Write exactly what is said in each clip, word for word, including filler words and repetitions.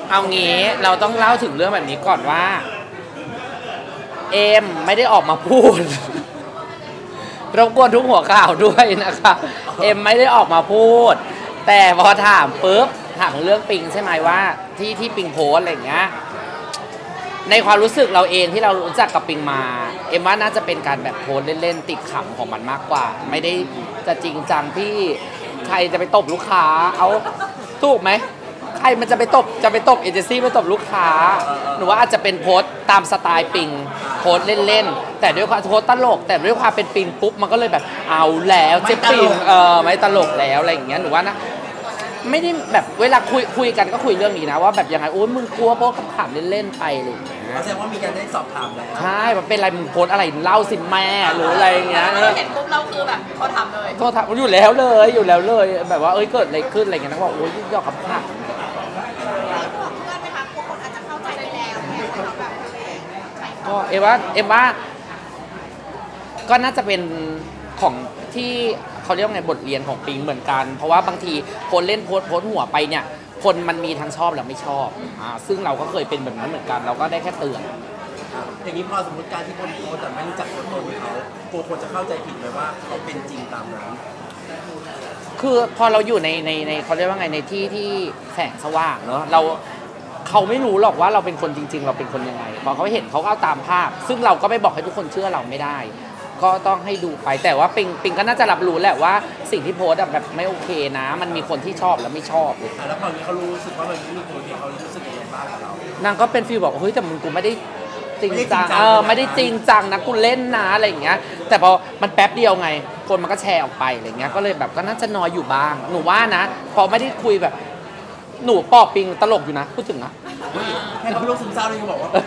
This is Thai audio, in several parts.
เอางี้เราต้องเล่าถึงเรื่องแบบนี้ก่อนว่าเอมไม่ได้ออกมาพูดรบกวนทุกหัวข่าวด้วยนะคะเอ็มไม่ได้ออกมาพูดแต่พอถามปุ๊บถามเรื่องปิงใช่ไหมว่าที่ที่ปิงโพสอะไรอย่างเงี้ยในความรู้สึกเราเองที่เรารู้จักกับปิงมาเอ็มว่าน่าจะเป็นการแบบโพสเล่นๆติดขำของมันมากกว่าไม่ได้จะจริงจังที่ใครจะไปตบลูกค้าเอาถูกไหมใครมันจะไปตบจะไปตบเอเจนซี่ไปตบลูกค้าหนูว่าอาจจะเป็นโพสตามสไตล์ปิงโพสเล่นๆแต่ด้วยความโพสตลกแต่ด้วยความเป็นปิงปุ๊บมันก็เลยแบบเอาแล้วเจ๊ปิงเออไม่ตลกแล้วอะไรอย่างเงี้ยหนูว่านะไม่ได้แบบเวลาคุยคุยกันก็คุยเรื่องนี้นะว่าแบบยังไงโอ้ยมึงกลัวโพสขำๆเล่นๆไปอะไรอย่างเงี้ยแสดงว่ามีการได้สอบถามแล้วใช่มันเป็นอะไรมึงโพสอะไรเล่าสิแม่หรืออะไรอย่างเงี้ยเห็นปุ๊บเราคือแบบโทรถามเลยโทรถามอยู่แล้วเลยอยู่แล้วเลยแบบว่าเอ้ยเกิดอะไรขึ้นอะไรเงี้ยนะบอกโอ้ยยอดขำๆก็เอว่าเอว่าก็น่าจะเป็นของที่เขาเรียกว่าไงบทเรียนของปิงเหมือนกันเพราะว่าบางทีคนเล่นโพสโพสหัวไปเนี่ยคนมันมีทั้งชอบและไม่ชอบอ่าซึ่งเราก็เคยเป็นแบบนั้นเหมือนกันเราก็ได้แค่เตือนอย่างนี้พอสมมติการที่คนโพสแต่ไม่รู้จักตัวตนเขากลัวคนจะเข้าใจผิดเลยว่าเขาเป็นจริงตามนั้นคือพอเราอยู่ในในในเขาเรียกว่าไงในที่ที่แสงสว่างเนาะเราเขาไม่รู้หรอกว่าเราเป็นคนจริงๆเราเป็นคนยังไงพอเขาเห็นเขาก็เอาตามภาพซึ่งเราก็ไม่บอกให้ทุกคนเชื่อเราไม่ได้ก็ต้องให้ดูไปแต่ว่าปิงปิงก็น่าจะรับรู้แหละว่าสิ่งที่โพสแบบไม่โอเคนะมันมีคนที่ชอบและไม่ชอบเลยแล้วพอนี้เขารู้สึกว่ามันไม่มีคนที่เขารู้สึกยังไงบ้างกับเรานางก็เป็นฟีลบอกเฮ้ยแต่มึงกูไม่ได้จริงจังเออไม่ได้จริงจังนะกูเล่นนะอะไรอย่างเงี้ยแต่พอมันแป๊บเดียวไงคนมันก็แชร์ออกไปอะไรเงี้ยก็เลยแบบก็น่าจะน้อยอยู่บ้างหนูว่านะพอไม่ได้คุยแบบหนูปอบปิงตลกอยู่นะพูดถึงนะแค่เขาโรคซึมเศร้าเลยเขาบอกว่า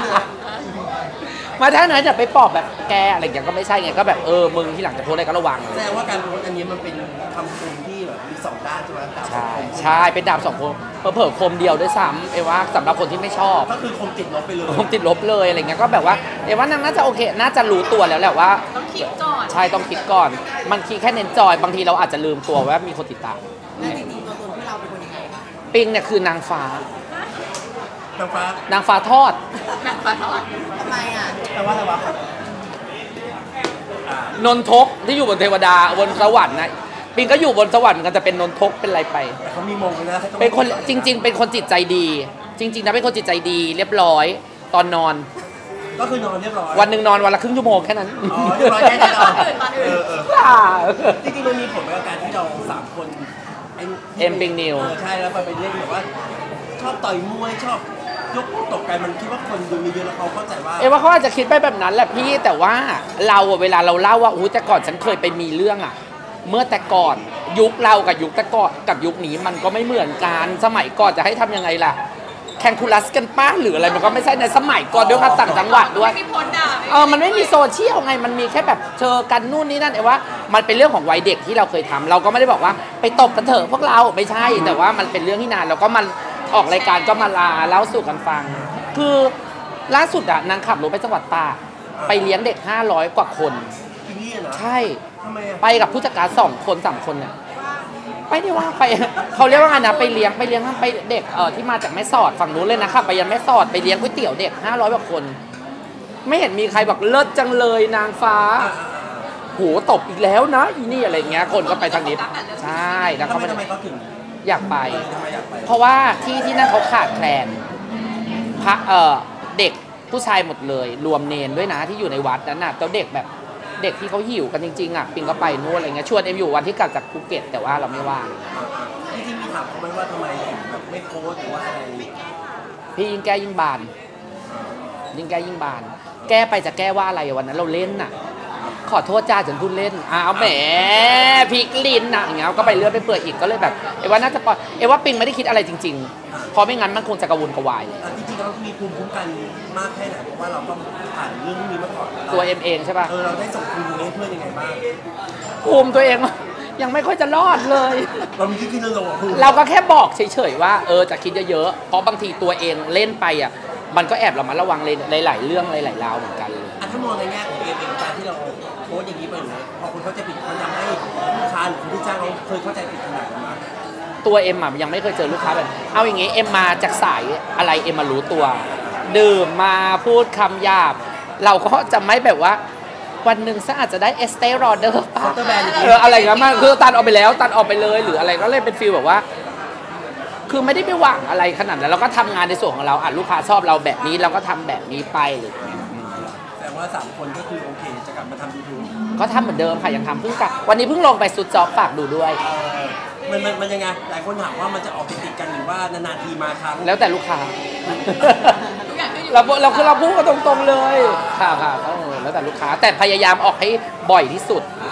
มาถ้าไหนจะไปปอบแบบแกอะไรอย่างก็ไม่ใช่ไงก็แบบเออมึงที่หลังจะโพสอะไรก็ระวังแสดงว่าการโพสอันนี้มันเป็นคำคมที่แบบมีสองด้านใช่ไหมใช่ใช่เป็นดาบสองคมเผลอๆคมเดียวด้วยซ้ำเอว่าสำหรับคนที่ไม่ชอบก็คือคมติดลบไปเลยคมติดลบเลยอะไรเงี้ยก็แบบว่าเอว่านางน่าจะโอเคน่าจะรู้ตัวแล้วแหละว่าต้องคิดก่อนใช่ต้องคิดก่อนมันคิดแค่เน้นจอยบางทีเราอาจจะลืมตัวว่ามีคนติดตามแล้วจริงๆตัวตนที่เราเป็นคนยังไงปิงเนี่ยคือนางฟ้านางฟ้านางฟ้าทอดนางฟ้าทอดทำไมอ่ะแต่ว่าอะไรวะนนทกที่อยู่บนเทวดาบนสวรรค์นะปิงก็อยู่บนสวรรค์กันจะเป็นนนทกเป็นอะไรไปแต่เขามีมงนะเป็นคนจริงๆเป็นคนจิตใจดีจริงๆนะเป็นคนจิตใจดีเรียบร้อยตอนนอนก็คือนอนเรียบร้อยวันหนึ่งนอนวันละครึ่งชั่วโมงแค่นั้นอ๋อเรียบร้อยแค่นั้นเออเออจริงๆมันมีผลกับการที่เราสามคนเอ็มปิงนิวใช่แล้วไปเล่นแบบว่าชอบต่อยมวยชอบยกตกไกมันคิดว่าคนดูมีเยอะแล้วเขาเข้าใจว่าเอว่าเขาอาจจะคิดไปแบบนั้นแหละพี่แต่ว่าเราเวลาเราเล่าว่าอู้แต่ก่อนฉันเคยไปมีเรื่องอ่ะเมื่อแต่ก่อนยุคเรากับยุคแต่ก่อนกับยุคนี้มันก็ไม่เหมือนกันสมัยก่อนจะให้ทำยังไงล่ะแข่งคูลัสกันป้าหรืออะไรมันก็ไม่ใช่ในสมัยก่อนด้วยค่ะต่างจังหวัดด้วยเออมันไม่มีโซเชียลไงมันมีแค่แบบเจอกันนู่นนี่นั่นเอว่ามันเป็นเรื่องของวัยเด็กที่เราเคยทำเราก็ไม่ได้บอกว่าไปตบกันเถอะพวกเราไม่ใช่แต่ว่ามันเป็นเรื่องที่นานแล้วก็มันออกรายการก็มาลาเล่าสู่กันฟังคือล่าสุดอะนางขับรถไปจังหวัดตากไปเลี้ยงเด็กห้าร้อยกว่าคนใช่ไปกับผู้จัดการสองคนสามคนเนี่ยไม่ได้ว่าไปเขาเรียกว่าไงนะไปเลี้ยงไปเลี้ยงไปเด็กเออที่มาจากแม่สอดฝั่งนู้นเลยนะครับไปยังแม่สอดไปเลี้ยงก๋วยเตี๋ยวเด็กห้าร้อยกว่าคนไม่เห็นมีใครบอกเลิศจังเลยนางฟ้าโหตบอีกแล้วนะอีนี่อะไรเงี้ยคนก็ไปทางนี้ใช่แล้วเขาไม่อยากไปเพราะว่าที่ที่นั่นเขาขาดแคลนพระเออเด็กผู้ชายหมดเลยรวมเนนด้วยนะที่อยู่ในวัดนั้นน่ะแล้วเด็กแบบเด็กที่เขาหิวกันจริงๆอ่ะปิงก็ไปนู่นอะไรเงี้ยชวนเอ็มอยู่วันที่กลับจากภูเก็ตแต่ว่าเราไม่ว่างจริงๆมีถามเขาไหมว่าทำไมแบบไม่โพสหรือว่าอะไรพี่ยิ่งแก้ยิ่งบานยิ่งแก้ยิ่งบานแก้ไปจะแก้ว่าอะไรวันนั้นเราเล่นน่ะขอโทษจ้าฉันพูดเล่นอ้าวแหมพลิกลิ้นนะอย่างเงี้ยก็ไปเลื่อนไปเปื่อยอีกก็เลยแบบเอว่าน่าจะปล่อยเอว่าปิงไม่ได้คิดอะไรจริงๆเพราะไม่งั้นมันคงจะกระวนกระวายเลยจริงๆเรามีภูมิคุ้มกันมากแค่ไหนเพราะว่าเราต้องผ่านเรื่องนี้มาก่อนตัวเอ็มเองใช่ป่ะเออเราได้ส่งภูมิให้เพื่อนยังไงบ้างภูมิตัวเองยังไม่ค่อยจะรอดเลยเรามีที่เราเราก็แค่บอกเฉยๆว่าเออจะคิดเยอะๆเพราะบางทีตัวเองเล่นไปอ่ะมันก็แอบระมัดระวังหลายๆเรื่องหลายๆราวเหมือนกันเลยถ้ามองในแง่ของเอ็มเองการที่เราโพสอย่างนี้ไปหรือพอคนเข้าใจผิดมันทำให้ลูกค้าหรือคนที่จ้างเราเคยเข้าใจผิดขนาดนั้นตัวเอ็มอ่ะยังไม่เคยเจอลูกค้าแบบเอาอย่างงี้เอ็มมาจากสายอะไรเอ็มมารู้ตัวดื่มมาพูดคำหยาบเราก็จะไม่แบบว่าวันหนึ่งซะอาจจะได้เอสเตอรอเดอร์ป่ะเอออะไรเงี้ยมันคือตัดออกไปแล้วตัดออกไปเลยหรืออะไรก็เลยเป็นฟีลแบบว่าคือไม่ได้ไปหวังอะไรขนาดนั้นเราก็ทำงานในส่วนของเราอ่ะลูกค้าชอบเราแบบนี้เราก็ทำแบบนี้ไปหรือแต่ว่าสามคนก็คือโอเคจะกลับมาทำยูทูบก็ทำเหมือนเดิมค่ะยังทำเพิ่งกลับวันนี้เพิ่งลงไปสุดจ็อบฝากดูด้วยมันมันมันยังไงหลายคนถามว่ามันจะออกติดกันหรือว่านานๆทีมาครั้งแล้วแต่ลูกค้าเราเราคือเราพูดกันตรงๆเลยค่ะค่ะแล้วแต่ลูกค้าแต่พยายามออกให้บ่อยที่สุด